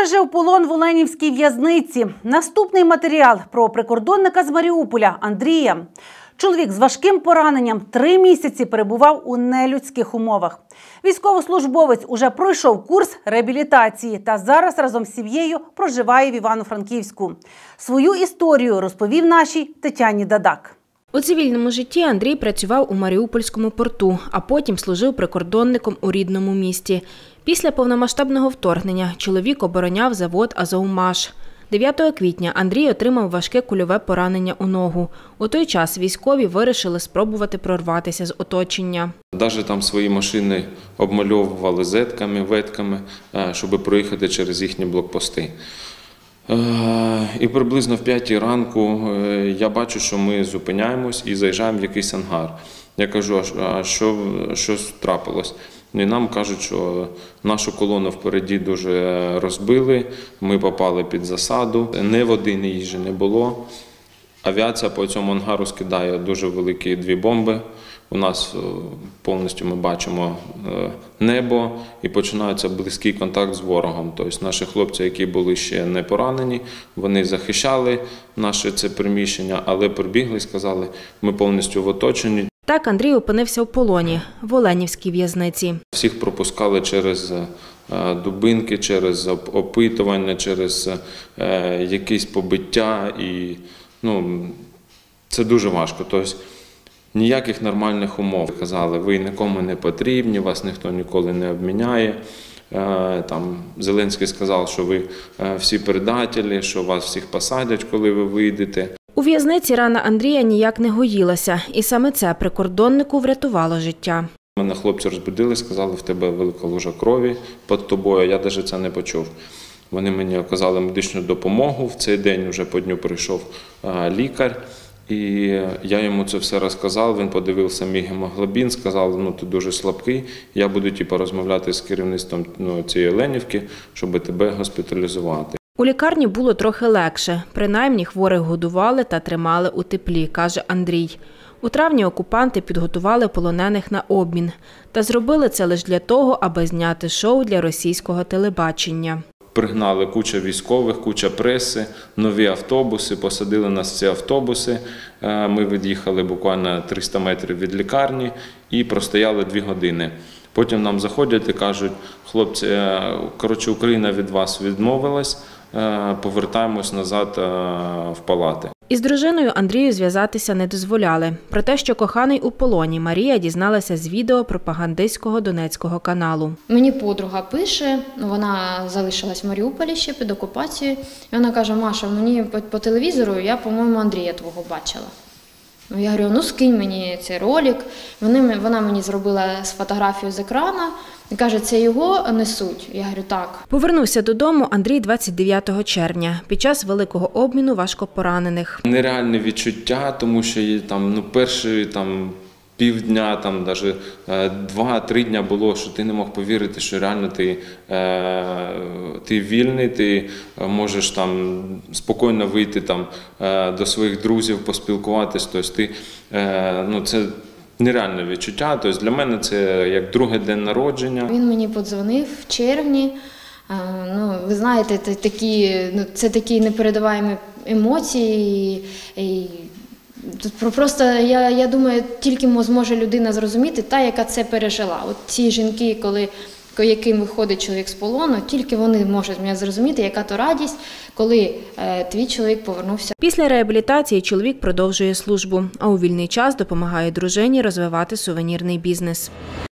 Вижив полон в Оленівській в'язниці. Наступний матеріал про прикордонника з Маріуполя Андрія. Чоловік з важким пораненням 3 місяці перебував у нелюдських умовах. Військовослужбовець уже пройшов курс реабілітації та зараз разом з сім'єю проживає в Івано-Франківську. Свою історію розповів нашій Тетяні Дадак. У цивільному житті Андрій працював у Маріупольському порту, а потім служив прикордонником у рідному місті. Після повномасштабного вторгнення чоловік обороняв завод «Азовмаш». 9 квітня Андрій отримав важке кульове поранення у ногу. У той час військові вирішили спробувати прорватися з оточення. Навіть там свої машини обмальовували зетками, ветками, щоб проїхати через їхні блокпости. І приблизно в 5 ранку я бачу, що ми зупиняємось і заїжджаємо в якийсь ангар. Я кажу, а що трапилось? І нам кажуть, що нашу колону впереді дуже розбили, ми попали під засаду, ні води, ні їжі не було. Авіація по цьому ангару скидає дуже великі 2 бомби. У нас повністю ми бачимо небо і починається близький контакт з ворогом. Тобто наші хлопці, які були ще не поранені, вони захищали наше це приміщення, але прибігли і сказали, ми повністю в оточенні. Так Андрій опинився в полоні в Оленівській в'язниці. Всіх пропускали через дубинки, через опитування, через якісь побиття. І, це дуже важко. Тобто, ніяких нормальних умов. Казали, ви нікому не потрібні, вас ніхто ніколи не обміняє. Зеленський сказав, що ви всі предателі, що вас всіх посадять, коли ви вийдете. У в'язниці рана Андрія ніяк не гоїлася, і саме це прикордоннику врятувало життя. Мене хлопці розбудили, сказали, в тебе велика лужа крові під тобою, я навіть це не почув. Вони мені оказали медичну допомогу, в цей день вже по дню прийшов лікар, і я йому це все розказав, він подивився мій гемоглобін, сказав, ти дуже слабкий, я буду розмовляти з керівництвом цієї Оленівки, щоб тебе госпіталізувати. У лікарні було трохи легше. Принаймні хворих годували та тримали у теплі, каже Андрій. У травні окупанти підготували полонених на обмін. Та зробили це лише для того, аби зняти шоу для російського телебачення. Пригнали куча військових, куча преси, нові автобуси, посадили нас в ці автобуси. Ми від'їхали буквально 300 метрів від лікарні і простояли 2 години. Потім нам заходять і кажуть, хлопці, Україна від вас відмовилась, повертаємось назад в палати. Із дружиною Андрію зв'язатися не дозволяли. Про те, що коханий у полоні, Марія дізналася з відео пропагандистського Донецького каналу. Мені подруга пише, вона залишилась в Маріуполі ще під окупацією. І вона каже, Маша, мені по телевізору, я, по-моєму, Андрія твого бачила. Я говорю, скинь мені цей ролик. Вона мені зробила фотографію з екрану і каже, це його несуть. Я говорю, так. Повернувся додому Андрій 29 червня під час великого обміну важкопоранених. Нереальне відчуття, тому що перші півдня, навіть 2-3 дня було, що ти не мог повірити, що реально ти вільний, ти можеш спокійно вийти до своїх друзів, поспілкуватись. Тобто це нереальне відчуття. Тобто для мене це як другий день народження. Він мені подзвонив в червні. Ви знаєте, це такі непередаваємі емоції. Просто, я думаю, тільки зможе людина зрозуміти та, яка це пережила. От ці жінки, яким виходить чоловік з полону, тільки вони можуть мене зрозуміти, яка то радість, коли твій чоловік повернувся. Після реабілітації чоловік продовжує службу, а у вільний час допомагає дружині розвивати сувенірний бізнес.